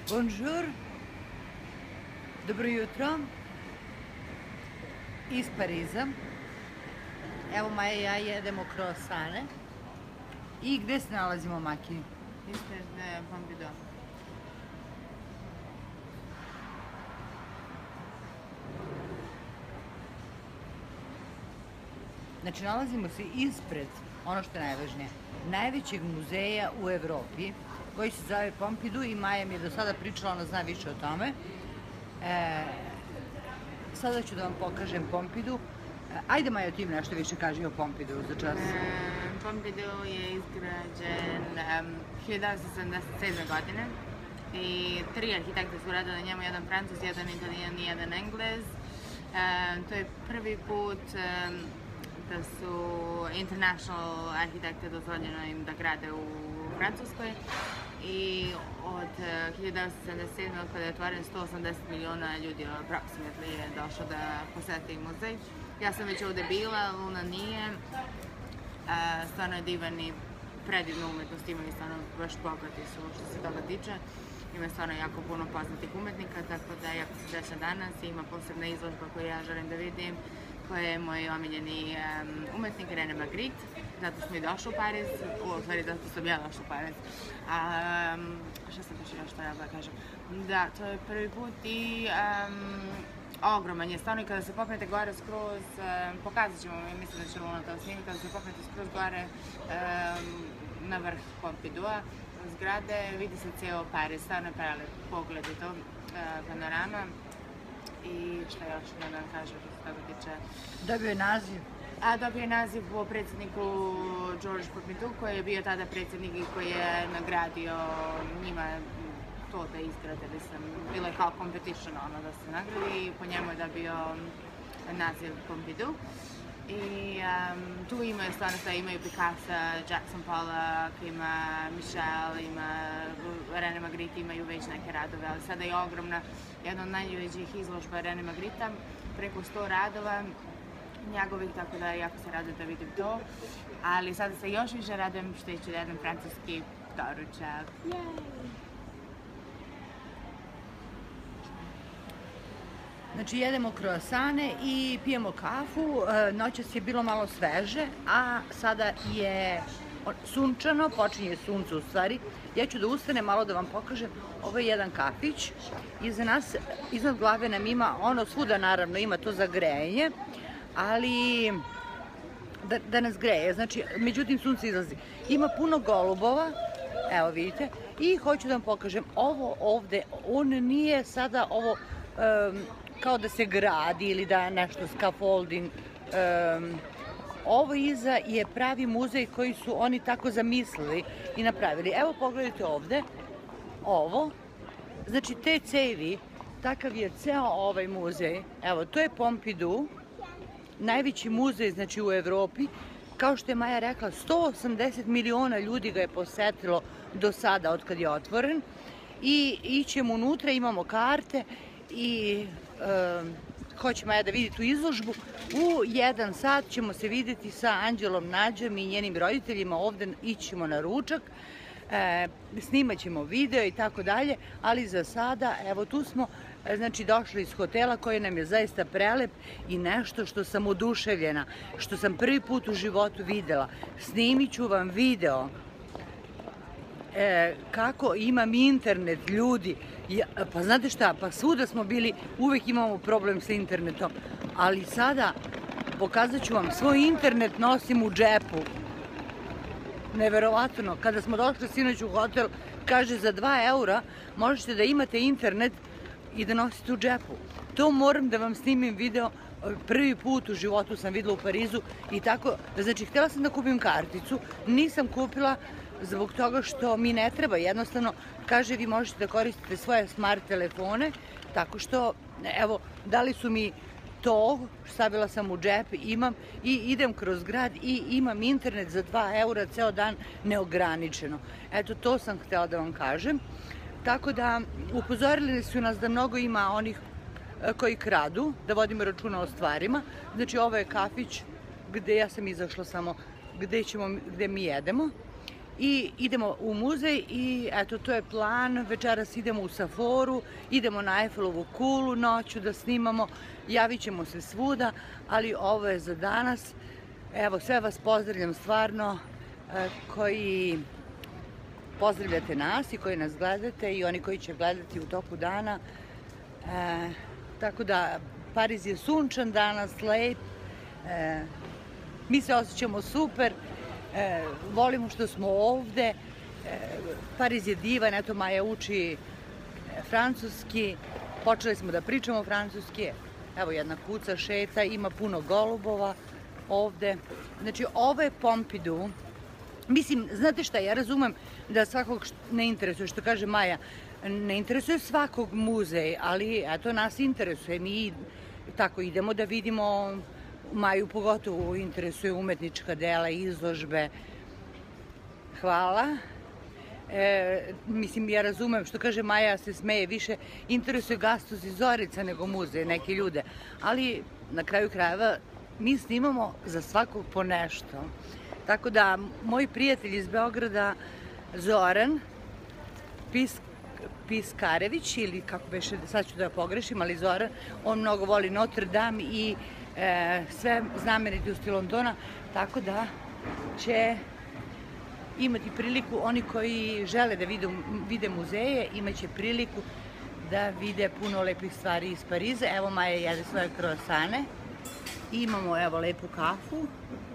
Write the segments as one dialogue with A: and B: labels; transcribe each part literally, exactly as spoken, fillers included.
A: Bonjour, dobro jutro iz Pariza. Evo Maja i ja jedemo kroasane. I gde se nalazimo, Maki?
B: Ispred Pompidou.
A: Znači, nalazimo se ispred, ono što je najvažnije, najvećeg muzeja u Evropi, koji se zove Pompidou i Maja mi je do sada pričala, ona zna više o tome. E, sada ću da vam pokažem Pompidou. E, ajde Maja, ti im nešto više kaži o Pompidou za čas.
B: E, Pompidou je izgrađen um, hiljadu devetsto sedamdeset sedme. godine i tri arhitekta su radili na njemu, jedan Francuz, jedan Italijan i jedan Englez. E, to je prvi put um, da su international arhitekte dozvoljeno im da grade u Francuskoj i od hiljadu devetsto sedamdeset sedme. kada je otvoren, sto osamdeset miliona ljudi approximately je došlo da poseti muzej. Ja sam već ovde bila, Luna nije. Uh, stvarno je divan i predivnu umetnost, imali stvarno baš bogati su što se toga tiče. Ima stvarno jako puno poznatih umetnika, tako da jako se dešava danas. Ima posebna izložba koju ja želim da vidim, koja je moj omiljeni um, umetnik René Magritte. Zato smo i došli u Pariz, u stvari zato sam ja došla u Pariz. Um, šta sam još što ja da kažem? Da, to je prvi put i um, ogroman je, stvarno i kada se popnete gore skroz, um, pokazat ćemo mi, mislim da će Luna to snimiti, kada se popnete skroz gore um, na vrh Pompidoua, zgrade, vidi se ceo Pariz, stvarno je prelep pogled i to, uh, panorama. I šta još da vam kažem što se toga tiče?
A: Dobio je naziv?
B: A dobio je naziv po predsjedniku Georges Pompidou, koji je bio tada predsjednik i koji je nagradio njima to da izgrade, mislim, bilo je kao competition ono da se nagradi i po njemu je dobio naziv Pompidou. I um, tu imaju stvarno sve, imaju Picasso, Jackson Pollock, ima Michel, ima René Magritte, imaju već neke radove, ali sada je ogromna, jedna od najljuđih izložba René Magritta, preko sto radova njegovih, tako da jako se radujem da vidim to, ali sada se još više radujem što ću da jedan francuski doručak. Jej!
A: Znači, jedemo kroasane i pijemo kafu. Noćas je bilo malo sveže, a sada je sunčano, počinje sunce u stvari. Ja ću da ustanem malo da vam pokažem. Ovo je jedan kafić. Iza nas, iznad glave nam ima, ono svuda naravno ima to za grejanje, ali da, da nas greje. Znači, međutim sunce izlazi. Ima puno golubova, evo vidite, i hoću da vam pokažem. Ovo ovde, on nije sada ovo um, kao da se gradi ili da nešto scaffolding. Um, ovo iza je pravi muzej koji su oni tako zamislili i napravili. Evo pogledajte ovde, ovo, znači te cevi, takav je ceo ovaj muzej. Evo, to je Pompidou, najveći muzej znači u Evropi. Kao što je Maja rekla, sto osamdeset miliona ljudi ga je posetilo do sada od kad je otvoren. I ićemo unutra, imamo karte i um, hoće Maja da vidi tu izložbu. U jedan sat ćemo se videti sa Anđelom Nađom i njenim roditeljima, ovde ićemo na ručak, e, snimat ćemo video i tako dalje, ali za sada, evo tu smo, znači došli iz hotela koji nam je zaista prelep i nešto što sam oduševljena, što sam prvi put u životu videla. Snimit ću vam video E, kako imam internet, ljudi. Ja, pa znate šta, pa svuda smo bili, uvek imamo problem sa internetom, ali sada pokazat ću vam, svoj internet nosim u džepu. Neverovatno, kada smo došli sinoć u hotel, kaže za dva eura možete da imate internet i da nosite u džepu. To moram da vam snimim video, prvi put u životu sam videla u Parizu i tako, znači htjela sam da kupim karticu, nisam kupila zbog toga što mi ne treba, jednostavno kaže vi možete da koristite svoje smart telefone, tako što, evo, dali su mi to, stavila sam u džep, imam i idem kroz grad i imam internet za dva eura ceo dan neograničeno. Eto, to sam htjela da vam kažem. Tako da, upozorili su nas da mnogo ima onih koji kradu, da vodimo računa o stvarima. Znači, ovo je kafić gde ja sam izašla samo, gde, ćemo, gde mi jedemo. i idemo u muzej i eto, to je plan. Večeras idemo u Saforu, idemo na Eiffelovu kulu noću da snimamo, javit ćemo se svuda, ali ovo je za danas. Evo, sve vas pozdravljam stvarno, koji pozdravljate nas i koji nas gledate i oni koji će gledati u toku dana. E, tako da, Pariz je sunčan danas, lep, e, mi se osjećamo super, e, volimo što smo ovde, e, Pariz je divan, eto Maja uči francuski, počeli smo da pričamo francuski, evo jedna kuca šeta, ima puno golubova ovde, znači ovo je Pompidou. Mislim, znate šta, ja razumem da svakog ne interesuje, što kaže Maja, ne interesuje svakog muzej, ali eto nas interesuje, mi tako idemo da vidimo, Maju pogotovo interesuje umetnička dela, izložbe. Hvala. E, mislim, ja razumem, što kaže Maja, se smeje, više interesuje Gastos i Zorica nego muzej, neke ljude, ali na kraju krajeva mi snimamo za svakog po nešto. Tako da, moj prijatelj iz Beograda, Zoran Pisk, Piskarević, ili kako beše, sad ću da pogrešim, ali Zoran, on mnogo voli Notre Dame i e, sve znamenitosti Londona, tako da će imati priliku, oni koji žele da vide, vide muzeje, imaće priliku da vide puno lepih stvari iz Pariza. Evo Maja jede svoje kroasane, imamo evo lepu kafu.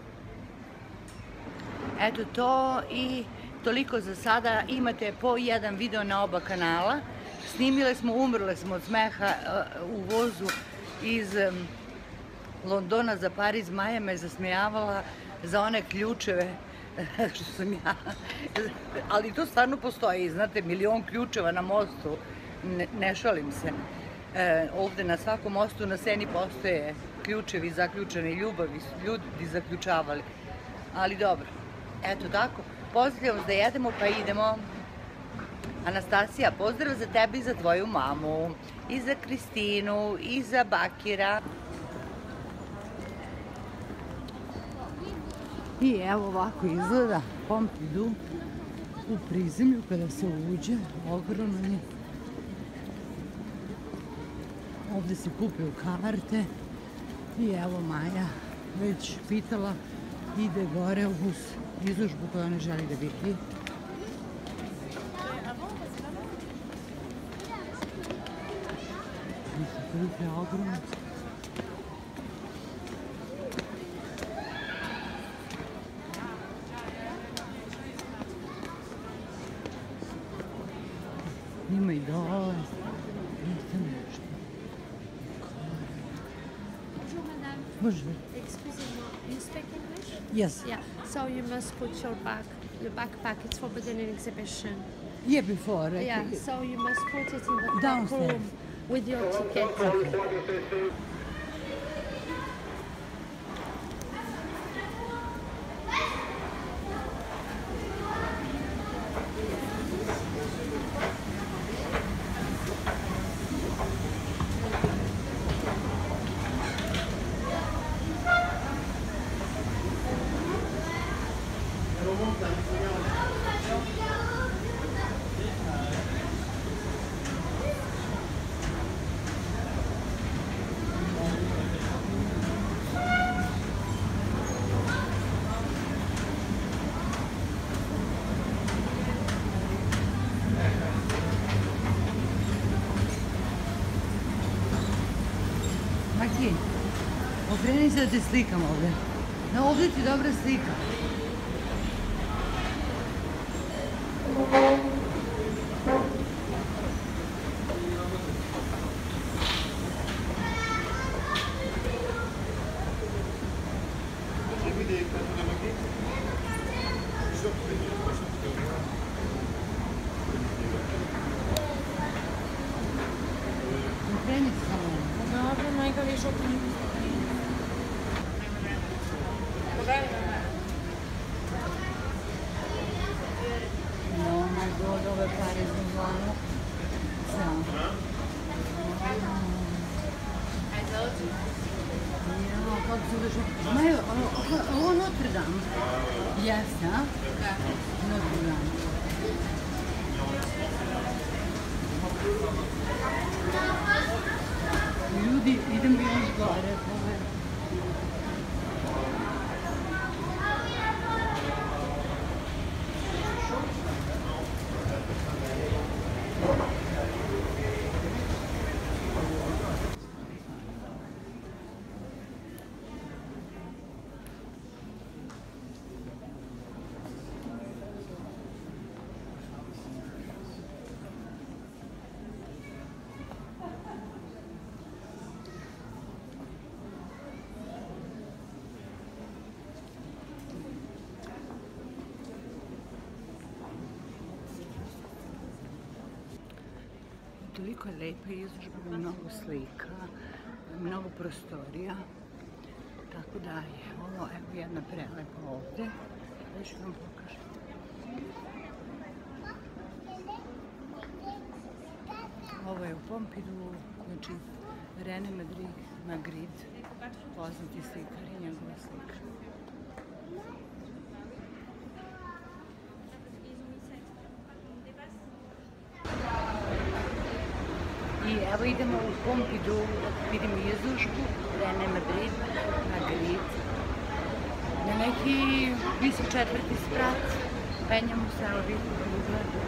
A: Eto to i toliko za sada. Imate po jedan video na oba kanala. Snimile smo, umrle smo od smeha u vozu iz Londona za Pariz. Maja me zasmejavala za one ključeve što sam ja, ali to stvarno postoji, znate, milion ključeva na mostu, ne, ne šalim se. E, ovde na svakom mostu na Seni postoje ključevi zaključane, ljubavi su ljudi zaključavali, ali dobro. Eto tako, pozdravljam vas da jedemo pa idemo. Anastasija, pozdrav za tebe i za tvoju mamu, i za Kristinu, i za Bakira. I evo ovako izgleda Pompidou u prizemlju kada se uđe, ogromno je. Ovde se kupuju karte i evo Maja već pitala, ide gore uz izložbu koju ona želi da vidi. Koliko je ogromno. Ima i dole. Vidite nešto.
C: Bonjour madame.
A: Bonjour.
C: Excusez-moi, you speak English?
A: Yes.
C: Yeah, so you must put your bag, your backpack, it's forbidden in exhibition.
A: Yeah, before. I
C: Yeah,
A: think-
C: so you must put it in the back
A: Downstairs.
C: room with your ticket.
A: Maki, okreni se da te slikam ovde. No, ovde ti dobra slika. Okreni se samo.
C: Dobro, majka više
A: Oh my god, ove pare za zvano. Ja, kako se došlo? Maju, ovo Notre Dame. Jeste, a? Notre Dame. Ljudi, idemo još gore, pogledaj. Toliko je lepa izložba, mnogo slika, mnogo prostorija, tako da je ovo, evo jedna prelepa ovde, da ću vam pokažem. Ovo je u Pompidu, znači René Magritte, poznati slikar i njegova slika. I evo idemo u Pompidu, vidimo izložbu René Magritte. Na neki visok četvrti sprat, penjamo se, evo vidimo ugled.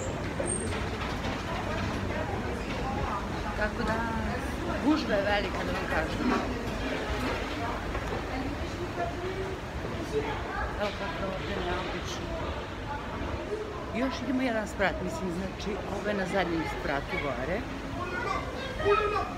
A: Tako da, gužva je velika, da vam kažem. Evo kako ovdje neobično. Još idemo jedan sprat, mislim, znači ovo je na zadnjem spratu gore.